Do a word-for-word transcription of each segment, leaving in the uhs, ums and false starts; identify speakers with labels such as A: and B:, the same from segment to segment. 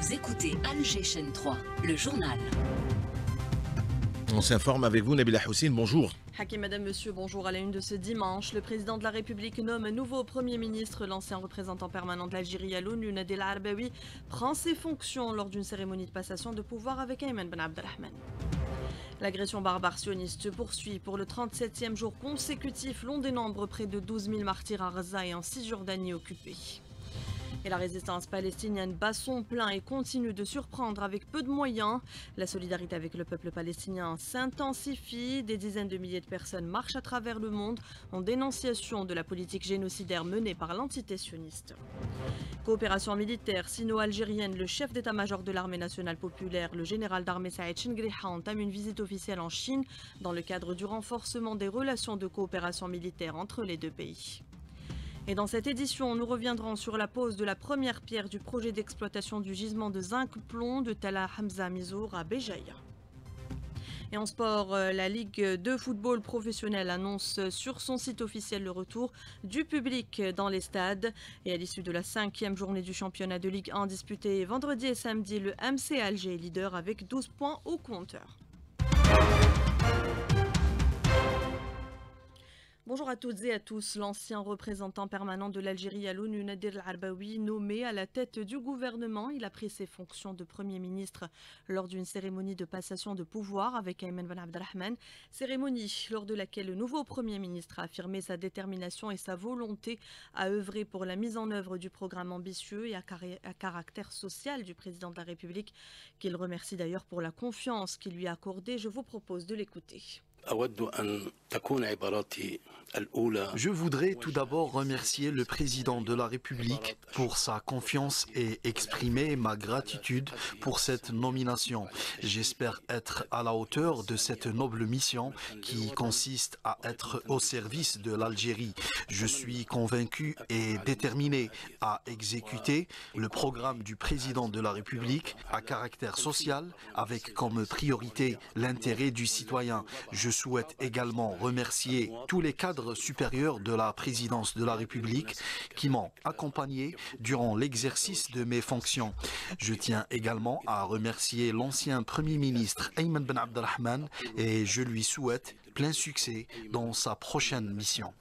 A: Vous écoutez Alger Chaîne trois, le journal.
B: On s'informe avec vous, Nabila Houssine, bonjour.
C: Hakim, madame, monsieur, bonjour. À la une de ce dimanche, le président de la République nomme un nouveau Premier ministre. L'ancien représentant permanent de l'Algérie à l'ONU, Nadel Arbaoui, prend ses fonctions lors d'une cérémonie de passation de pouvoir avec Ayman Ben Abdelrahman. L'agression barbare sioniste se poursuit pour le trente-septième jour consécutif. L'on dénombre près de douze mille martyrs à Gaza et en Cisjordanie occupée. Et la résistance palestinienne bat son plein et continue de surprendre avec peu de moyens. La solidarité avec le peuple palestinien s'intensifie. Des dizaines de milliers de personnes marchent à travers le monde en dénonciation de la politique génocidaire menée par l'entité sioniste. Coopération militaire sino-algérienne, le chef d'état-major de l'armée nationale populaire, le général d'armée Saïd Chengriha, entame une visite officielle en Chine dans le cadre du renforcement des relations de coopération militaire entre les deux pays. Et dans cette édition, nous reviendrons sur la pose de la première pierre du projet d'exploitation du gisement de zinc-plomb de Tala Hamza Mizour à Béjaïa. Et en sport, la Ligue de football professionnel annonce sur son site officiel le retour du public dans les stades. Et à l'issue de la cinquième journée du championnat de Ligue un disputée vendredi et samedi, le M C Alger est leader avec douze points au compteur. Bonjour à toutes et à tous. L'ancien représentant permanent de l'Algérie à l'ONU, Nadel Arbaoui, nommé à la tête du gouvernement. Il a pris ses fonctions de Premier ministre lors d'une cérémonie de passation de pouvoir avec Ayman Ben Abdelrahman. Cérémonie lors de laquelle le nouveau Premier ministre a affirmé sa détermination et sa volonté à œuvrer pour la mise en œuvre du programme ambitieux et à, à caractère social du président de la République, qu'il remercie d'ailleurs pour la confiance qu'il lui a accordée. Je vous propose de l'écouter.
D: Je voudrais tout d'abord remercier le président de la République pour sa confiance et exprimer ma gratitude pour cette nomination. J'espère être à la hauteur de cette noble mission qui consiste à être au service de l'Algérie. Je suis convaincu et déterminé à exécuter le programme du président de la République à caractère social avec comme priorité l'intérêt du citoyen. Je souhaite également remercier tous les cadres supérieurs de la présidence de la République qui m'ont accompagné durant l'exercice de mes fonctions. Je tiens également à remercier l'ancien Premier ministre Ayman Ben Abdelrahman et je lui souhaite plein succès dans sa prochaine mission.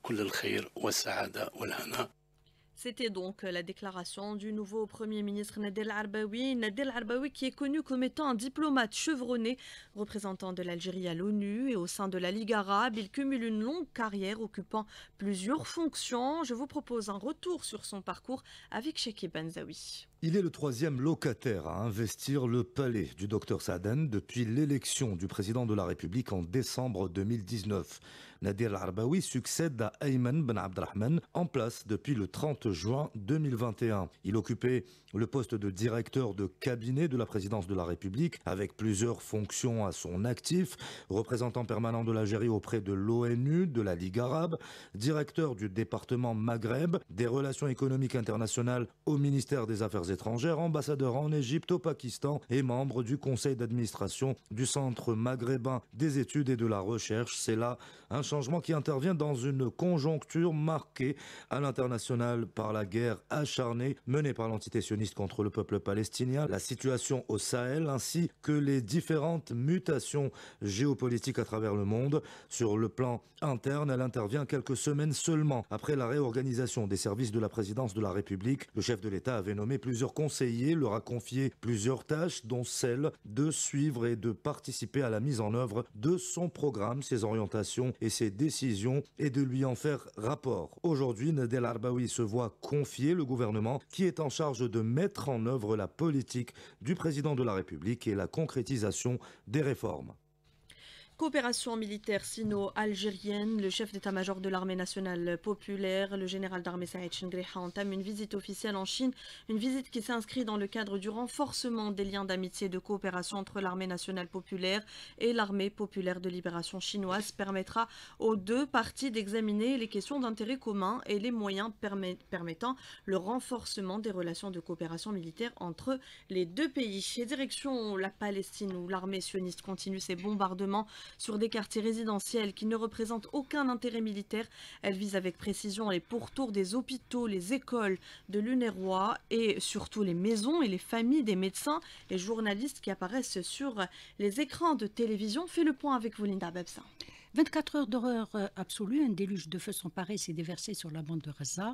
C: C'était donc la déclaration du nouveau Premier ministre Nadel Arbaoui. Nadel Arbaoui qui est connu comme étant un diplomate chevronné, représentant de l'Algérie à l'ONU et au sein de la Ligue arabe. Il cumule une longue carrière occupant plusieurs fonctions. Je vous propose un retour sur son parcours avec Chekib Benzaoui.
E: Il est le troisième locataire à investir le palais du docteur Saaden depuis l'élection du président de la République en décembre deux mille dix-neuf. Nadel Arbaoui succède à Ayman Ben Abdelrahman, en place depuis le trente juin deux mille vingt et un. Il occupait le poste de directeur de cabinet de la présidence de la République, avec plusieurs fonctions à son actif, représentant permanent de l'Algérie auprès de l'ONU, de la Ligue arabe, directeur du département Maghreb, des relations économiques internationales au ministère des Affaires étrangères, ambassadeur en Égypte, au Pakistan et membre du conseil d'administration du Centre maghrébin des études et de la recherche. C'est là un changement qui intervient dans une conjoncture marquée à l'international par la guerre acharnée menée par l'entité sioniste contre le peuple palestinien, la situation au Sahel ainsi que les différentes mutations géopolitiques à travers le monde. Sur le plan interne, elle intervient quelques semaines seulement après la réorganisation des services de la présidence de la République. Le chef de l'État avait nommé plusieurs conseillers, leur a confié plusieurs tâches, dont celle de suivre et de participer à la mise en œuvre de son programme, ses orientations et ses décisions, et de lui en faire rapport. Aujourd'hui, Nadel Arbaoui se voit confier le gouvernement qui est en charge de mettre en œuvre la politique du président de la République et la concrétisation des réformes.
C: Coopération militaire sino-algérienne, le chef d'état-major de l'armée nationale populaire, le général d'armée Saïd Chengriha, entame une visite officielle en Chine, une visite qui s'inscrit dans le cadre du renforcement des liens d'amitié et de coopération entre l'armée nationale populaire et l'armée populaire de libération chinoise, permettra aux deux parties d'examiner les questions d'intérêt commun et les moyens permettant le renforcement des relations de coopération militaire entre les deux pays. Et direction la Palestine où l'armée sioniste continue ses bombardements sur des quartiers résidentiels qui ne représentent aucun intérêt militaire. Elle vise avec précision les pourtours des hôpitaux, les écoles de l'UNRWA et surtout les maisons et les familles des médecins et journalistes qui apparaissent sur les écrans de télévision. Fait le point avec vous, Linda Babsa.
F: vingt-quatre heures d'horreur absolue, un déluge de feu sans pareil s'est déversé sur la bande de Gaza.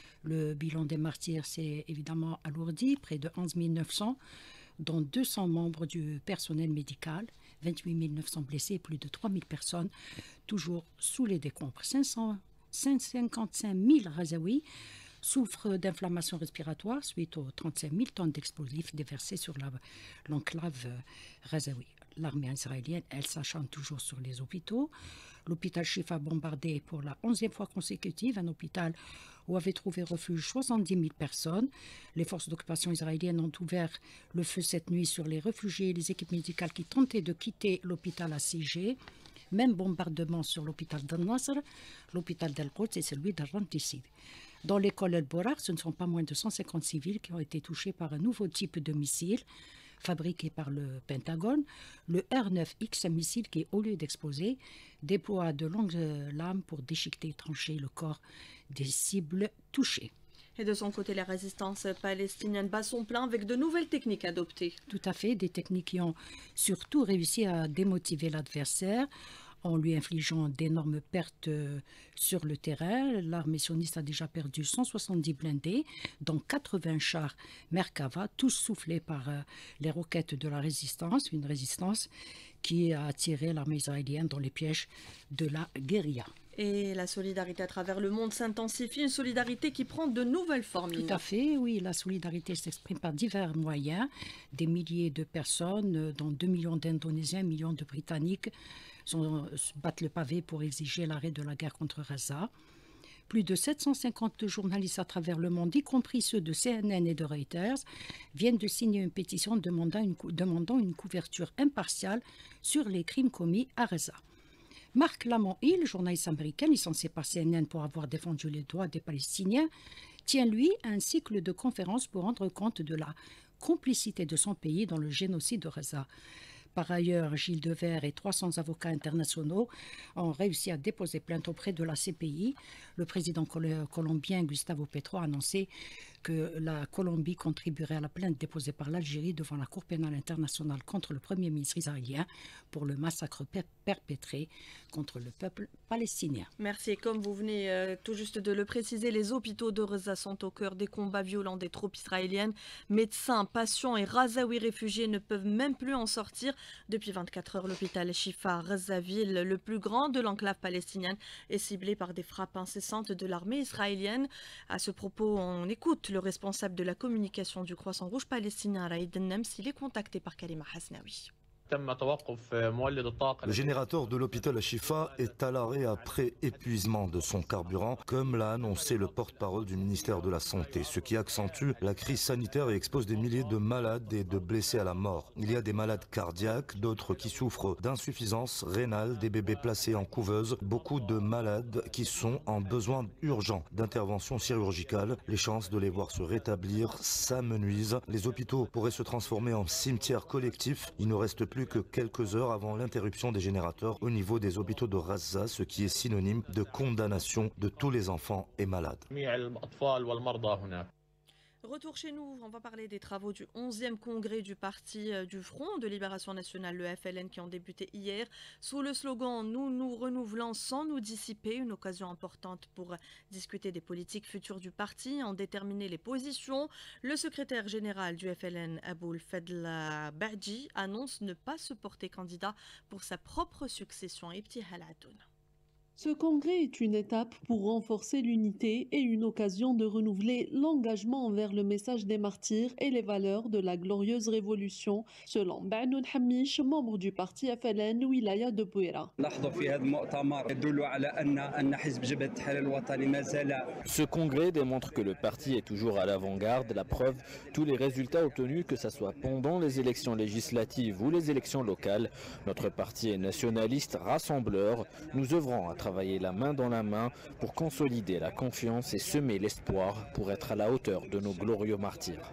F: Le bilan des martyrs s'est évidemment alourdi, près de onze mille neuf cents, dont deux cents membres du personnel médical, vingt-huit mille neuf cents blessés et plus de trois mille personnes toujours sous les décombres. cinq cent cinquante-cinq mille Gazaouis souffrent d'inflammation respiratoire suite aux trente-cinq mille tonnes d'explosifs déversés sur l'enclave gazaoui. L'armée israélienne, elle, s'acharne toujours sur les hôpitaux. L'hôpital Shifa bombardé pour la onzième fois consécutive, un hôpital où avaient trouvé refuge soixante-dix mille personnes. Les forces d'occupation israéliennes ont ouvert le feu cette nuit sur les réfugiés et les équipes médicales qui tentaient de quitter l'hôpital assiégé. Même bombardement sur l'hôpital d'Al-Nasr, l'hôpital d'Al-Quds et celui d'Al-Rantissid. Dans l'école El-Borar, ce ne sont pas moins de cent cinquante civils qui ont été touchés par un nouveau type de missile fabriqué par le Pentagone, le R neuf X, un missile qui, au lieu d'exploser, déploie de longues lames pour déchiqueter et trancher le corps des cibles touchées.
C: Et de son côté, la résistance palestinienne bat son plein avec de nouvelles techniques adoptées.
F: Tout à fait, des techniques qui ont surtout réussi à démotiver l'adversaire en lui infligeant d'énormes pertes sur le terrain. L'armée sioniste a déjà perdu cent soixante-dix blindés, dont quatre-vingts chars Merkava, tous soufflés par les roquettes de la résistance, une résistance qui a attiré l'armée israélienne dans les pièges de la guérilla.
C: Et la solidarité à travers le monde s'intensifie, une solidarité qui prend de nouvelles formes.
F: Tout à fait, oui, la solidarité s'exprime par divers moyens. Des milliers de personnes, dont deux millions d'Indonésiens, un million de Britanniques, sont, battent le pavé pour exiger l'arrêt de la guerre contre Gaza. Plus de sept cent cinquante journalistes à travers le monde, y compris ceux de C N N et de Reuters, viennent de signer une pétition demandant une, demandant une couverture impartiale sur les crimes commis à Gaza. Marc Lamont-Hill, journaliste américain licencié par C N N pour avoir défendu les droits des Palestiniens, tient lui un cycle de conférences pour rendre compte de la complicité de son pays dans le génocide de Gaza. Par ailleurs, Gilles Devers et trois cents avocats internationaux ont réussi à déposer plainte auprès de la C P I. Le président col- colombien Gustavo Petro a annoncé que la Colombie contribuerait à la plainte déposée par l'Algérie devant la Cour pénale internationale contre le premier ministre israélien pour le massacre per- perpétré contre le peuple palestinien.
C: Merci. Et comme vous venez euh, tout juste de le préciser, les hôpitaux de Gaza sont au cœur des combats violents des troupes israéliennes. Médecins, patients et Gazaouis réfugiés ne peuvent même plus en sortir. Depuis vingt-quatre heures, l'hôpital Shifa Gazaville, le plus grand de l'enclave palestinienne, est ciblé par des frappes incessantes de l'armée israélienne. À ce propos, on écoute le responsable de la communication du Croissant Rouge palestinien, Raïd Nems. Il est contacté par Karima Hasnaoui.
E: Le générateur de l'hôpital Al-Shifa est à l'arrêt après épuisement de son carburant, comme l'a annoncé le porte-parole du ministère de la Santé, ce qui accentue la crise sanitaire et expose des milliers de malades et de blessés à la mort. Il y a des malades cardiaques, d'autres qui souffrent d'insuffisance rénale, des bébés placés en couveuse, beaucoup de malades qui sont en besoin urgent d'intervention chirurgicale. Les chances de les voir se rétablir s'amenuisent. Les hôpitaux pourraient se transformer en cimetières collectifs. Il ne reste plus que quelques heures avant l'interruption des générateurs au niveau des hôpitaux de Gaza, ce qui est synonyme de condamnation de tous les enfants et malades.
C: Retour chez nous, on va parler des travaux du onzième congrès du Parti du Front de Libération Nationale, le F L N, qui ont débuté hier sous le slogan « Nous nous renouvelons sans nous dissiper », une occasion importante pour discuter des politiques futures du parti, en déterminer les positions. Le secrétaire général du F L N, Aboul Fadla Badji, annonce ne pas se porter candidat pour sa propre succession. Ibti Halatoun.
G: Ce congrès est une étape pour renforcer l'unité et une occasion de renouveler l'engagement envers le message des martyrs et les valeurs de la glorieuse révolution, selon Banoun Hamish, membre du parti F L N Wilaya de Bouira.
H: Ce congrès démontre que le parti est toujours à l'avant-garde. La preuve, tous les résultats obtenus, que ce soit pendant les élections législatives ou les élections locales, notre parti est nationaliste, rassembleur. Nous œuvrons à travers travailler la main dans la main pour consolider la confiance et semer l'espoir pour être à la hauteur de nos glorieux martyrs.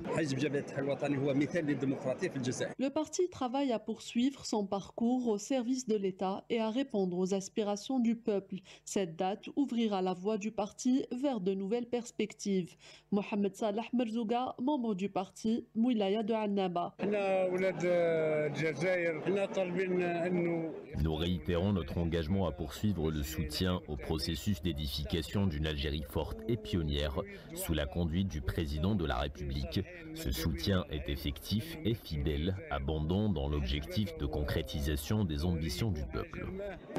G: Le parti travaille à poursuivre son parcours au service de l'État et à répondre aux aspirations du peuple. Cette date ouvrira la voie du parti vers de nouvelles perspectives. Mohamed Salah Merzouga, membre du parti Moulaya de Annaba.
I: Nous réitérons notre engagement à poursuivre le soutien au processus d'édification d'une Algérie forte et pionnière sous la conduite du président de la République. Ce soutien est effectif et fidèle, abondant dans l'objectif de concrétisation des ambitions du peuple.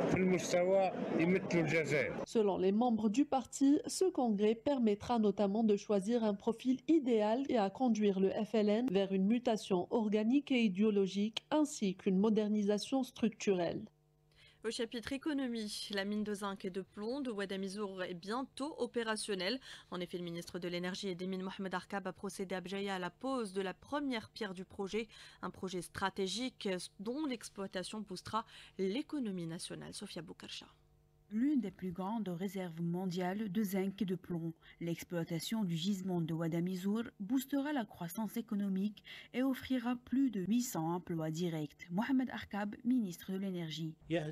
G: Selon les membres du parti, ce congrès permettra notamment de choisir un profil idéal et à conduire le F L N vers une mutation organique et idéologique ainsi qu'une modernisation structurelle.
C: Au chapitre économie, la mine de zinc et de plomb de Ouadamizour est bientôt opérationnelle. En effet, le ministre de l'Énergie et des Mines, Mohamed Arkab, a procédé à Bjaïa à la pose de la première pierre du projet, un projet stratégique dont l'exploitation boostera l'économie nationale. Sofia Boukarcha.
J: L'une des plus grandes réserves mondiales de zinc et de plomb. L'exploitation du gisement de Ouadamizour boostera la croissance économique et offrira plus de huit cents emplois directs. Mohamed Arkab, ministre de l'Énergie.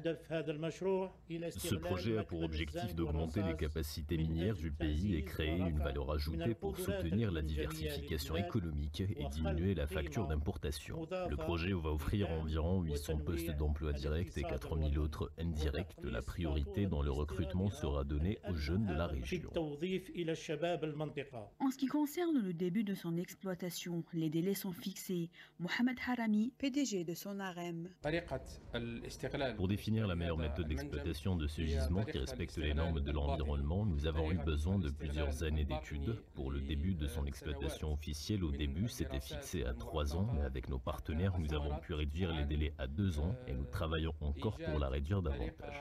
I: Ce projet a pour objectif d'augmenter les capacités minières du pays et créer une valeur ajoutée pour soutenir la diversification économique et diminuer la facture d'importation. Le projet va offrir environ huit cents postes d'emploi directs et quatre mille autres indirects. La priorité dans le recrutement sera donné aux jeunes de la région.
J: En ce qui concerne le début de son exploitation, les délais sont fixés. Mohamed Harami, P D G de Sonarem.
I: Pour définir la meilleure méthode d'exploitation de ce gisement qui respecte les normes de l'environnement, nous avons eu besoin de plusieurs années d'études. Pour le début de son exploitation officielle, au début, c'était fixé à trois ans, mais avec nos partenaires, nous avons pu réduire les délais à deux ans et nous travaillons encore pour la réduire davantage.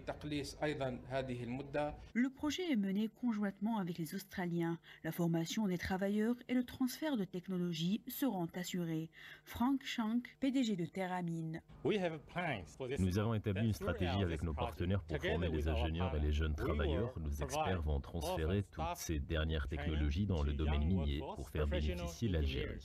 J: Le projet est mené conjointement avec les Australiens. La formation des travailleurs et le transfert de technologies seront assurés. Frank Shank, P D G de Terramine.
I: Nous avons établi une stratégie avec nos partenaires pour former les ingénieurs et les jeunes travailleurs. Nos experts vont transférer toutes ces dernières technologies dans le domaine minier pour faire bénéficier l'Algérie.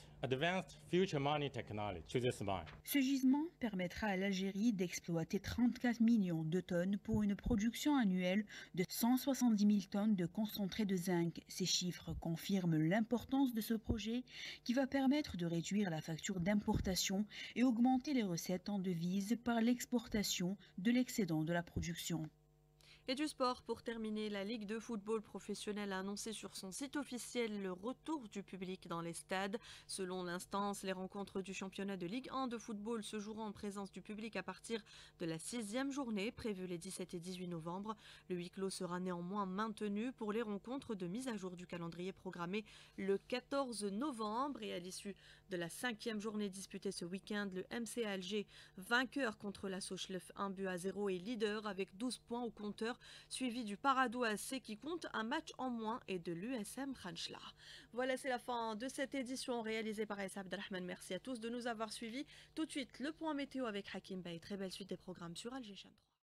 J: Ce gisement permettra à l'Algérie d'exploiter trente-quatre millions de tonnes pour une production annuelle de cent soixante-dix mille tonnes de concentré de zinc. Ces chiffres confirment l'importance de ce projet qui va permettre de réduire la facture d'importation et augmenter les recettes en devises par l'exportation de l'excédent de la production.
C: Et du sport, pour terminer, la Ligue de football professionnel a annoncé sur son site officiel le retour du public dans les stades. Selon l'instance, les rencontres du championnat de Ligue un de football se joueront en présence du public à partir de la sixième journée, prévue les dix-sept et dix-huit novembre. Le huis clos sera néanmoins maintenu pour les rencontres de mise à jour du calendrier programmé le quatorze novembre. Et à l'issue de la cinquième journée disputée ce week-end, le M C Alger, vainqueur contre la Sochleff un but à zéro, et leader avec douze points au compteur, suivi du Paradou A C qui compte un match en moins et de l'U S M Khanchla. Voilà, c'est la fin de cette édition réalisée par Essa Abdelrahman. Merci à tous de nous avoir suivis. Tout de suite, le point météo avec Hakim Bey. Très belle suite des programmes sur Alger trois.